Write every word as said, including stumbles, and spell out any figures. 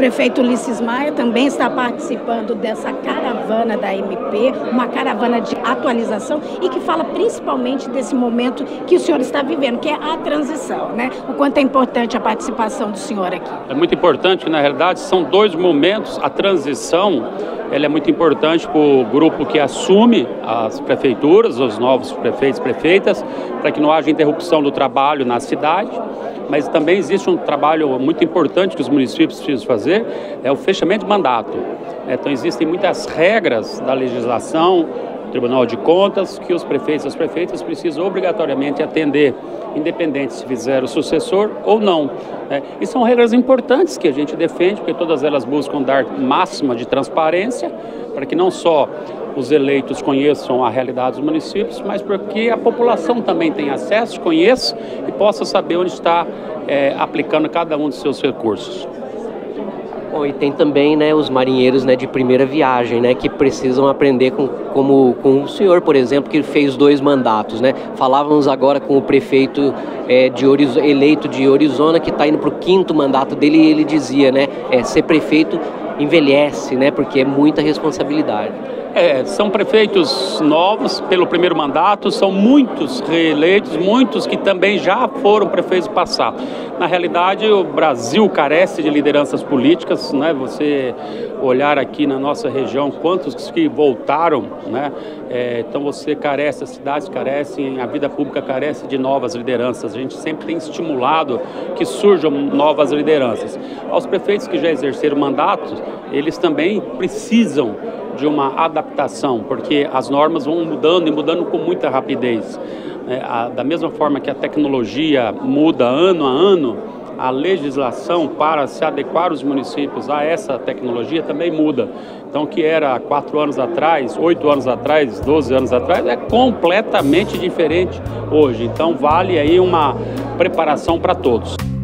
prefeito Ulisses Maia também está participando dessa caravana da M P, uma caravana de atualização e que fala principalmente desse momento que o senhor está vivendo, que é a transição, né? O quanto é importante a participação do senhor aqui. É muito importante, na realidade, são dois momentos. A transição, ela é muito importante para o grupo que assume as prefeituras, os novos prefeitos e prefeitas, para que não haja interrupção do trabalho na cidade. Mas também existe um trabalho muito importante que os municípios precisam fazer, é o fechamento de mandato. Então existem muitas regras da legislação, Tribunal de Contas, que os prefeitos e as prefeitas precisam obrigatoriamente atender, independente se fizer o sucessor ou não. E são regras importantes que a gente defende, porque todas elas buscam dar máxima de transparência, para que não só os eleitos conheçam a realidade dos municípios, mas porque a população também tenha acesso, conheça e possa saber onde está é, aplicando cada um dos seus recursos. Bom, e tem também, né, os marinheiros, né, de primeira viagem, né, que precisam aprender com, como, com o senhor, por exemplo, que fez dois mandatos, né? Falávamos agora com o prefeito é, de Oriz... eleito de Orizona, que está indo para o quinto mandato dele, e ele dizia, né, é, ser prefeito envelhece, né, porque é muita responsabilidade. É, são prefeitos novos pelo primeiro mandato, são muitos reeleitos, muitos que também já foram prefeitos passados. Na realidade, o Brasil carece de lideranças políticas, né? Você olhar aqui na nossa região, quantos que voltaram, né? É, então você carece, as cidades carecem, a vida pública carece de novas lideranças. A gente sempre tem estimulado que surjam novas lideranças. Aos prefeitos que já exerceram mandatos, eles também precisam de uma adaptação, porque as normas vão mudando e mudando com muita rapidez. É, a, da mesma forma que a tecnologia muda ano a ano, a legislação para se adequar os municípios a essa tecnologia também muda. Então, o que era quatro anos atrás, oito anos atrás, doze anos atrás, é completamente diferente hoje. Então, vale aí uma preparação para todos.